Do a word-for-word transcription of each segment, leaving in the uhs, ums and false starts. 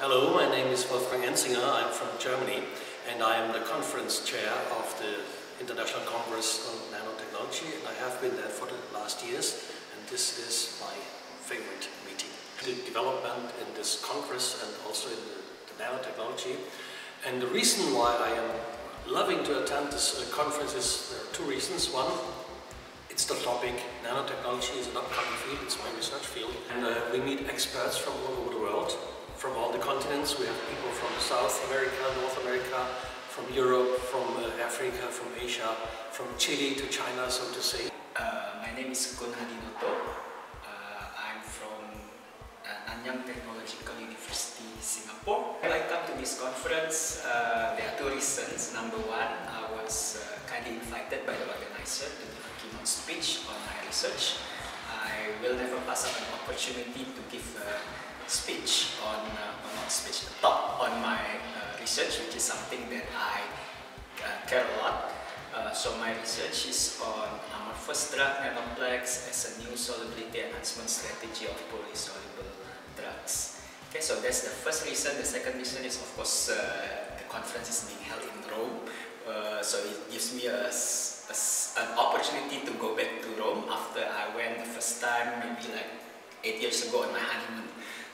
Hello, my name is Wolfgang Enzinger. I'm from Germany and I am the conference chair of the International Congress on Nanotechnology, and I have been there for the last years, and this is my favorite meeting. The development in this congress and also in the, the nanotechnology. And the reason why I am loving to attend this uh, conference is there are two reasons. One, it's the topic. Nanotechnology is an upcoming field, it's my research field. And uh, we meet experts from all over the world, from all the continents. We have people from South America, North America, from Europe, from uh, Africa, from Asia, from Chile to China, so to say. Uh, my name is Nanotechnology. Uh, I'm from uh, Nanotechnological University, Singapore. When I come to this conference, uh, there are two reasons. Number one, I was uh, kindly invited by the organizer to give a keynote speech on my research. I will never pass up an opportunity to give a speech on, uh, well, not speech, a talk on my uh, research, which is something that I uh, care a lot. Uh, so my research is on amorphous drug nanoplex as a new solubility enhancement strategy of polysoluble drugs. Okay, so that's the first reason. The second reason is, of course, uh, the conference is being held in Rome. Uh, so it gives me a, a, an opportunity to go back to Rome after I went the first time, maybe like eight years ago on my honeymoon.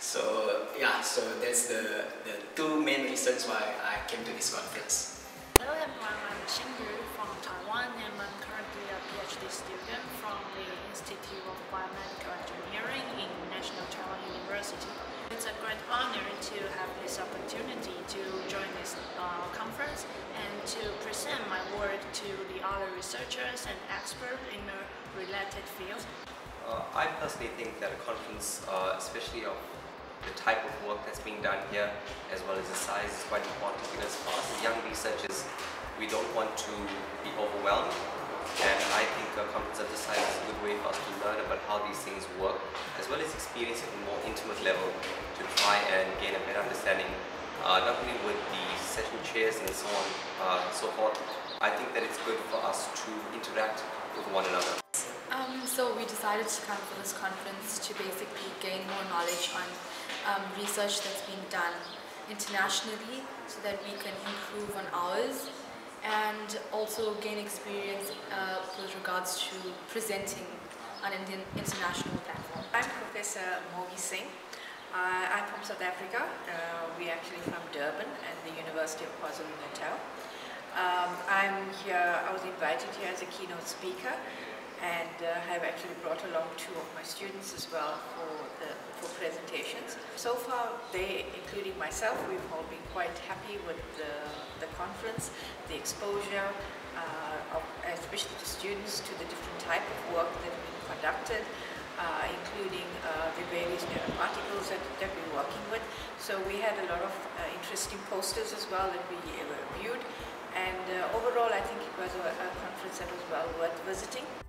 So yeah, so that's the, the two main reasons why I came to this conference. Hello everyone, I'm Xingyu from Taiwan and I'm currently a PhD student from the Institute of Biomedical Engineering in National-A University. It's a great honor to have this opportunity to join this uh, conference and to present my work to the other researchers and experts in the related fields. Uh, I personally think that a conference, uh, especially of the type of work that's being done here, as well as the size, is quite important, because for us as young researchers, we don't want to be overwhelmed, and I think a conference of this size is a good way for us to learn about how these things work, as well as experience it at a more intimate level to try and gain a better understanding, uh, not only with the session chairs and so on uh, and so forth. I think that it's good for us to interact with one another. Um, so we decided to come for this conference to basically gain more knowledge on um, research that's being done internationally so that we can improve on ours, and also gain experience uh, with regards to presenting on an international platform. I'm Professor Mogi Singh. Uh, I'm from South Africa. Uh, we're actually from Durban and the University of KwaZulu-Natal. Um, I'm here, I was invited here as a keynote speaker, and uh, have actually brought along two of my students as well for the for presentations. So far, they, including myself, we've all been quite happy with the, the conference, the exposure, uh, of, especially to students, to the different type of work that have been conducted, uh, including uh, the various nanoparticles that, that we're working with. So we had a lot of uh, interesting posters as well that we uh, reviewed, and uh, overall I think it was a, a conference that was well worth visiting.